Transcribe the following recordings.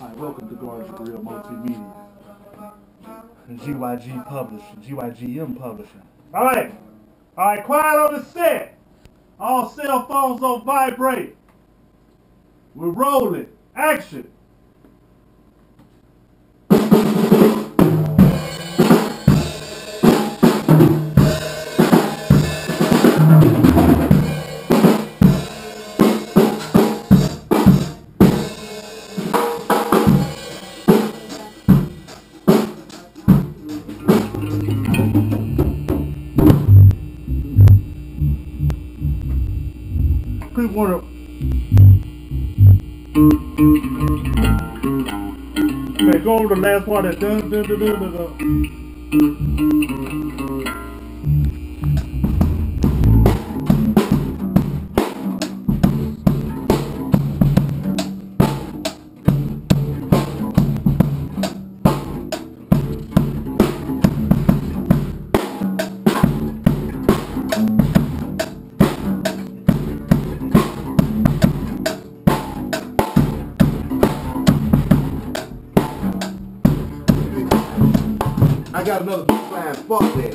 Hi, welcome to Garage Grill Multimedia. GYG Publishing, GYGM Publishing. Alright, quiet on the set. All cell phones on vibrate. We're rolling. Action. People want to. Okay, go over the last part. That dun dun dun dun dun dun. I got another flying spot there.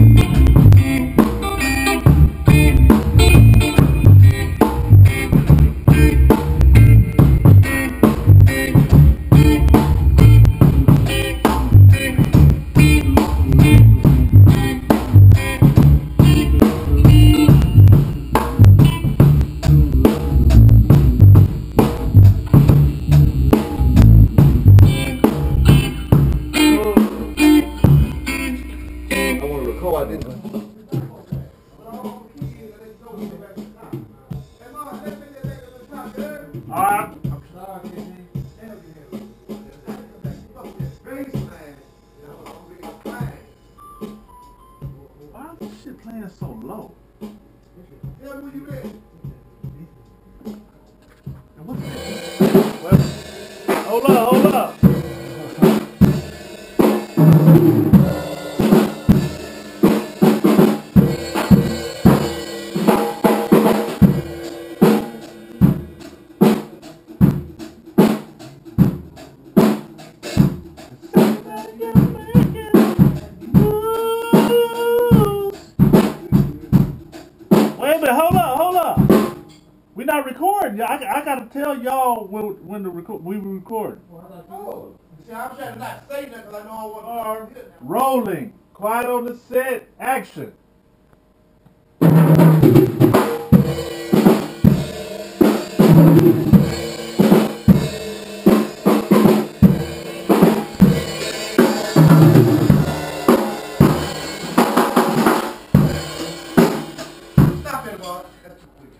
I didn't. Why is this shit playing so low? Hold up. Hold up. We're not recording. I gotta tell y'all when we record. Oh, see, I'm trying to not say that because I know I want to. Rolling. Quiet on the set. Action. Stop it, boss. That's too quick,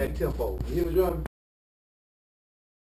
that tempo. You hear me, Jordan?